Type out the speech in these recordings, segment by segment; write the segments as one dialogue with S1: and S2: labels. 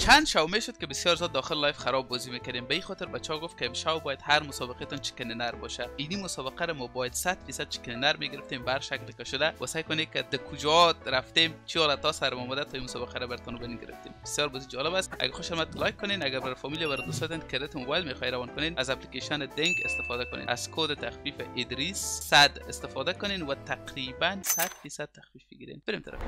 S1: چند شو میشد که بسیار زیاد داخل لایف خراب بازی میکردیم. به این خاطر بچه‌ها گفت که امشب باید هر مسابقه تون چیکن نر باشه. این مسابقه رو ما باید 100% چیکن نر میگرفتیم بر شکل که شده و سعی کنید که در کجا رفتیم چی حالتا سر ما اومده تا این مسابقه رو براتون بگرفتیم. بسیار بازی جالب است. اگه خوش آمد لایک کنین، اگر برای فامیل و برای دوستاتون کردت موبایل میخواید روان کنین از اپلیکیشن دنگ استفاده کنین. از کد تخفیف ادریس 100 استفاده کنین و تقریبا 100% تخفیف بگیرین. بریم طرف.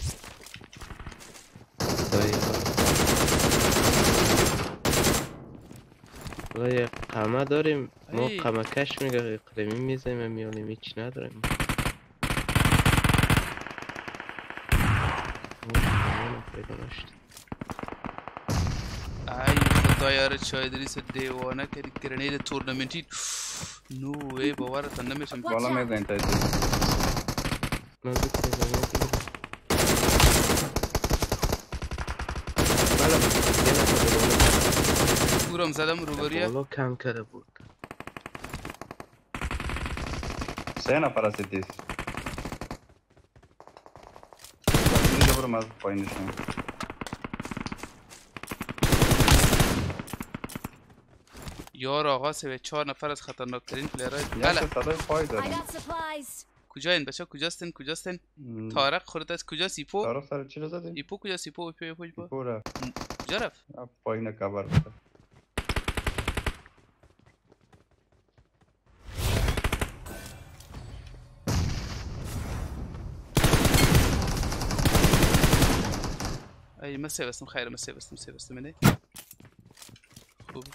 S2: والله قمه داریم ما قمه کش میگه قدمی میزنیم میانیم هیچ نداریم.
S1: ای خدا یاره چای ادریس دیوانه کردی گرنید تورنمنتی. نو ای باورتان نمیشم.
S3: بالا میزنید تا
S1: پورم زدم روبریه.
S2: بالا کم کرده بود.
S3: 3 نفر هستید. اینجا برم از پایینشون.
S1: یار آقا 4 نفر از خطرناکترین پلیرهای
S3: بله صدای پای داریم.
S1: کجایین بچه کجاستین طارق خورد از کجا سیپو
S3: طارق سر چی رو زدیم؟
S1: ایپو کجا سیپو
S3: رفت
S1: کجا رفت؟
S3: پایین کبر بود.
S1: ای ما سیوستم خیره ما سیوستم اینه خوبش.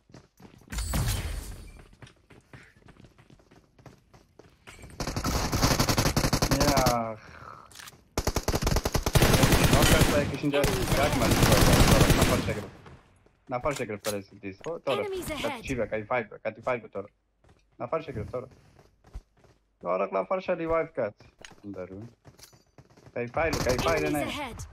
S3: یکیش اینجا یک من نفر شگرفت داره سیدیس چی به کتی فایل بطور نفر شگرفت داره دارق نفر شا ریوایف کرد درون کتی فایل نه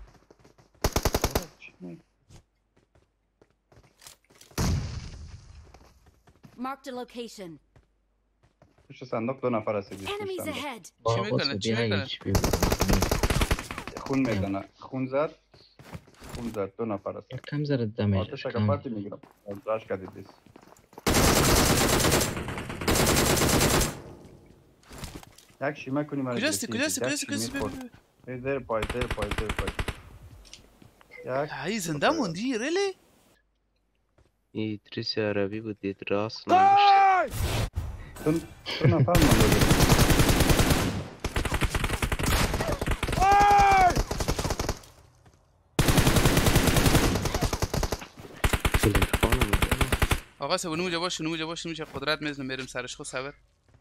S4: Marked a location.
S3: پشت صندوق 2 نفر هستی.
S4: Enemies ahead.
S1: چی میکنه؟
S3: خون میزنه. خون زد 2 نفر هست.
S2: کم زد دمیج.
S3: آتش اگه پارتی میگیرم. راش کردید دیس. یک شیمه کنیم.
S1: کجاستی؟
S3: زیر پای.
S1: ای زنده موندی ریلی؟
S2: ادریس عربی بود دید راست نمیشت.
S3: تو نفر مونده.
S1: آقا سه نموجه باش میشه قدرت میزنم میرم سرش خود صبر.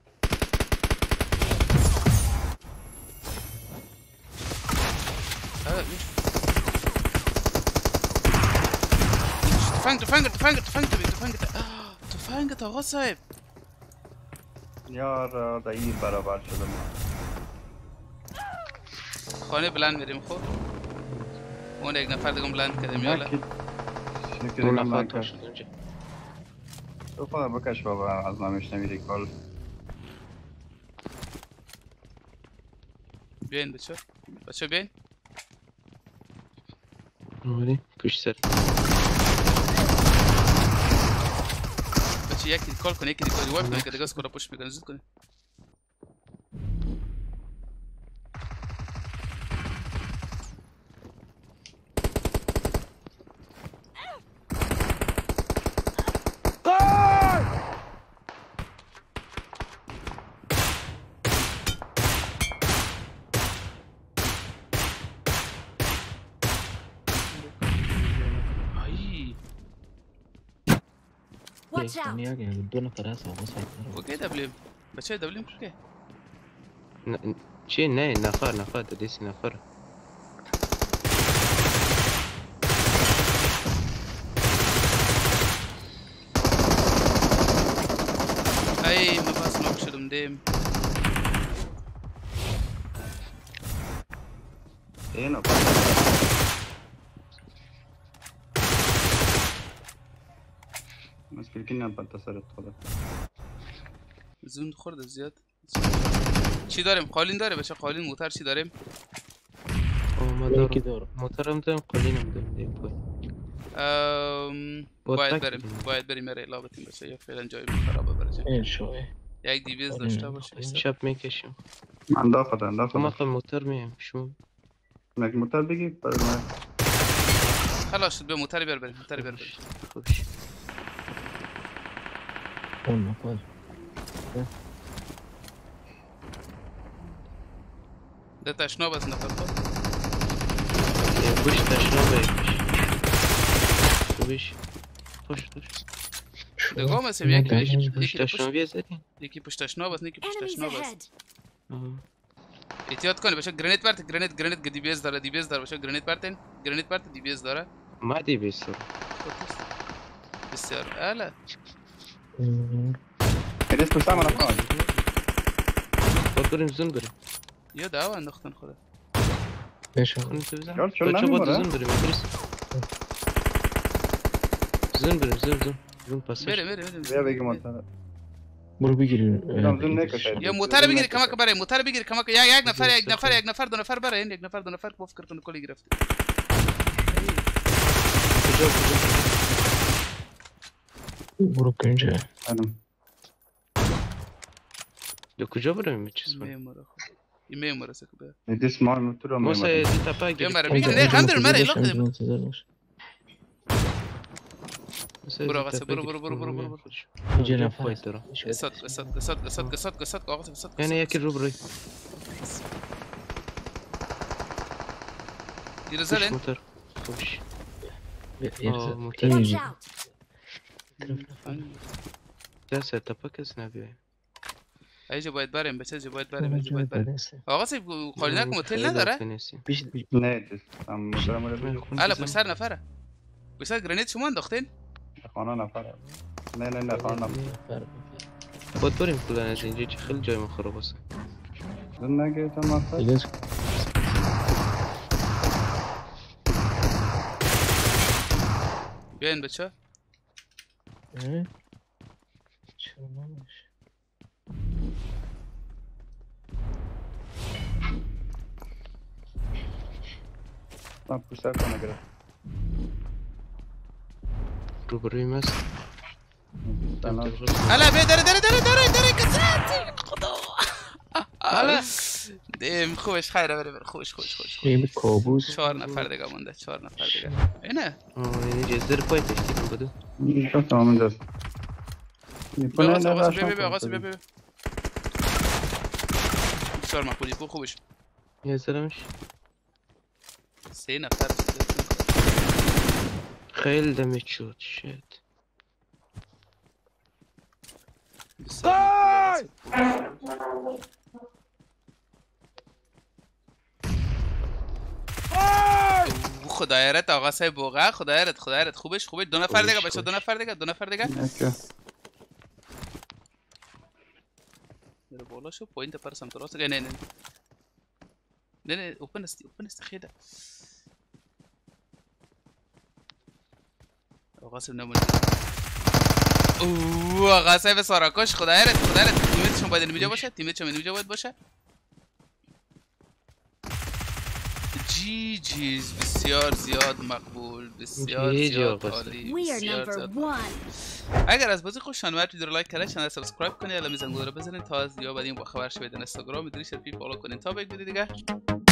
S1: تفنگت آقا صاحب.
S3: یار دایر برابر شدم.
S1: خانه بلند میریم خب. اون یک نفر دیگه بلند کردیم یالا.
S3: اون نفر کشت اونجا. تو خدا بکش بابا از نمیش نمیری کل.
S1: بیاین بچه بیاین.
S2: آره پشت سر.
S1: بچه یکی کال کنه یکی ریوایو کنه که دیگه اسکورا پوش میکنه زود کنه.
S4: Watch out.
S2: دو نفر هست آقا صاحب.
S1: اوکی دبلیم بچه دبلیم که
S2: چی نه نفر دیسی نفر.
S1: ای ما بس نوک شدم دیم.
S3: اینو مسکلکی نبود سرت خدا.
S1: زون خورده زیاد. چی داریم؟ قالین داره بچه قالین موتر چی داریم؟
S2: ما دارم موترم دارم قالینم دارم دیم پای.
S1: باید بریم ریلا بتیم بشه یا فعلا جای خرابه برجه
S5: این شوی
S1: یک دیویز داشته باشه
S2: شب میکشیم
S3: من داخل
S2: ما خواهم موتر میم شما
S3: یک موتر بگی
S1: خلاص شد به موتر بیار بریم
S2: خوش
S5: اون نفر
S1: ده تشناب از نفر خود
S2: گوش تشناب خوش
S1: دگاه مسیم یکی
S2: گوش تشنابی زدین
S1: یکی پشت تشناب است یکی پشت
S4: Enemies
S1: تشناب است
S4: ahead.
S1: احتیاط کنی بچه گرنیت پرت گرنیت دیبیز داره بچه گرنیت پرت دیبیز داره
S2: ما دیبیز داره
S1: بسیار اله
S3: Eres tu sama na fala.
S2: بریم زون بریم
S1: یا دعوا انداختن خدا
S5: بشو
S3: Gör şunu
S2: بچه
S3: lan
S2: بود
S3: mı
S2: زون بریم زون بریم زون پاسش
S1: بریم
S3: Buraya begim atsana.
S5: برو بگیریم
S3: Tamam zun ne kadar?
S1: یا موتر بگیری کمک برای موتر بگیری کمک یک نفر دو نفر برای یک نفر بفکر کن کلی گرفته
S5: برو کنجا
S3: Hanım.
S2: دو کجا بریم چیز بریم
S1: میموره خود این میموره سکو بیا
S3: Ne dis mal mutlu ama.
S2: موسا دی تپا
S1: یا
S2: گرفت
S1: مرا میگیره نه خندر مرا ایلا کده برو آقا برو
S5: اینجا نفر
S1: قصد آقا قصد
S2: یعنی یکی رو بروی
S1: دیره
S2: خوش
S1: زدن
S2: موتر خوش
S4: Watch out.
S2: دسته تپا کس نبیایم
S1: ایجا باید بریم بچه باید بریم آقا سیب خالی نکن موتل نداره
S3: Ne dis? Tam mutlu ama ne?
S1: الا پشت سر نفره پشت سر گرنیت شما انداختین
S3: Khana nafar. Ne khana.
S2: باید بریم کلان از اینجا چه خیلی جای ما خراب است
S3: Zun ne ge tam aksa?
S1: بیاین بچه
S3: Tam pusar kana gra.
S2: رو بروی مست
S1: الا بیا داره کساتی خدا الا دیم خوش خیره بریم خوش
S5: این کابوس
S1: 4 نفر دیگه مونده 4 نفر دیگه اینه
S2: یعنی جزر پای تشکیل بدو
S3: Çok tamam just.
S1: آقا بیا بسیار مقبولی خوبش
S2: یه زرمش
S1: 3 نفر
S2: خیلی دمت شد شد
S1: خدایرت آقا صاحب واقعا خدایرت خوبش 2 نفر دیگه بچه 2 نفر دیگه میره بالا شو پوینت پر سمت راست نه اوپن است خیلی آقا صاحب نمونه آقا صاحب ساراکاش خدایرت تیمتشون باید اینجا باشه جیز بسیار زیاد مقبول بسیار زیاد عالی اگر از بازی خوشتون اومد ویدیو رو لایک کردید چنل سابسکرایب کنید الان میزنگوله رو بزنید تا از دیگه بعدی با خبر شوید اینستاگرام میدونید فالو کنید تا یک ویدیو دیگه